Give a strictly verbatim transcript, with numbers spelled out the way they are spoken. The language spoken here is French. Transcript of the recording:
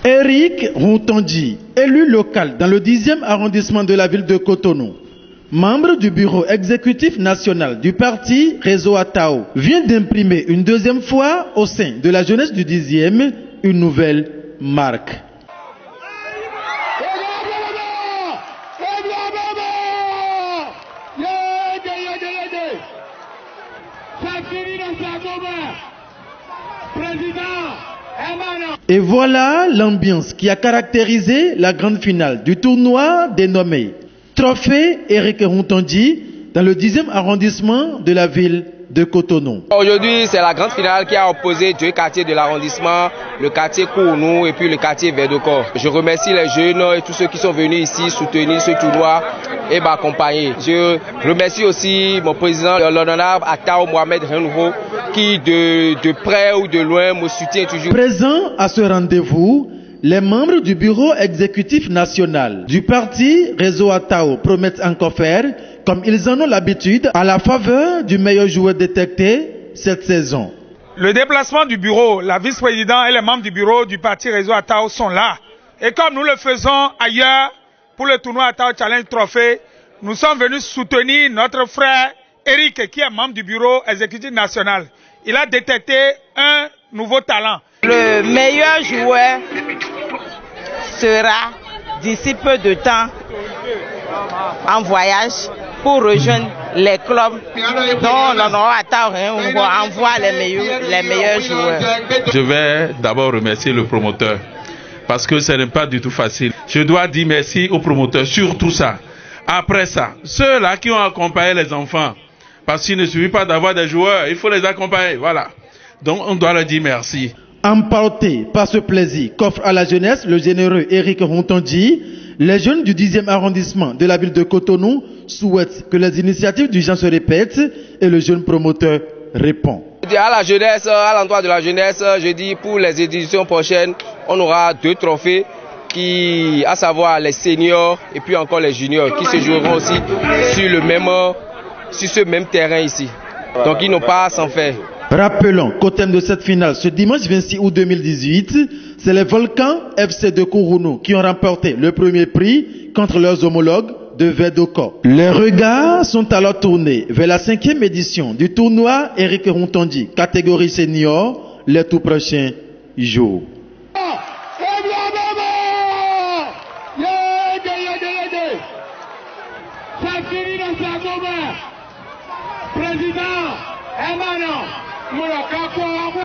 Eric Routondi, élu local dans le dixième arrondissement de la ville de Cotonou, membre du bureau exécutif national du parti Réseau Atao, vient d'imprimer une deuxième fois au sein de la jeunesse du dixième une nouvelle marque. Et voilà l'ambiance qui a caractérisé la grande finale du tournoi dénommé Trophée Eric Routondi dans le dixième arrondissement de la ville de Cotonou. Aujourd'hui, c'est la grande finale qui a opposé deux quartiers de l'arrondissement, le quartier Kounou et puis le quartier Verdocor. Je remercie les jeunes et tous ceux qui sont venus ici soutenir ce tournoi et m'accompagner. Je remercie aussi mon président, l'honorable Atao Mohamed Renouveau, qui de, de près ou de loin me soutient toujours. Présent à ce rendez-vous, les membres du bureau exécutif national du parti Réseau Atao promettent encore faire, comme ils en ont l'habitude, à la faveur du meilleur joueur détecté cette saison. Le déplacement du bureau, la vice-présidente et les membres du bureau du parti Réseau Atao sont là. Et comme nous le faisons ailleurs pour le tournoi Atao Challenge Trophée, nous sommes venus soutenir notre frère Eric, qui est membre du bureau exécutif national. Il a détecté un nouveau talent. Le meilleur joueur sera d'ici peu de temps en voyage pour rejoindre les clubs dont l'honorable Atao envoie les meilleurs, les meilleurs joueurs. Je vais d'abord remercier le promoteur parce que ce n'est pas du tout facile. Je dois dire merci au promoteur sur tout ça. Après ça, ceux-là qui ont accompagné les enfants, parce qu'il ne suffit pas d'avoir des joueurs, il faut les accompagner. Voilà. Donc on doit leur dire merci. Emporté par ce plaisir qu'offre à la jeunesse le généreux Eric Routondi, les jeunes du dixième arrondissement de la ville de Cotonou souhaitent que les initiatives du genre se répètent et le jeune promoteur répond. À la jeunesse, à l'endroit de la jeunesse, je dis pour les éditions prochaines, on aura deux trophées, qui, à savoir les seniors et puis encore les juniors, qui se joueront aussi sur le même, sur ce même terrain ici. Donc ils n'ont pas à s'en faire. Rappelons qu'au thème de cette finale, ce dimanche vingt-six août deux mille dix-huit, c'est les Volcans F C de Kourounou qui ont remporté le premier prix contre leurs homologues de Verdocor. Les regards sont alors tournés vers la cinquième édition du tournoi Eric Routondi, catégorie senior, les tout prochains jours. Président Emmanuel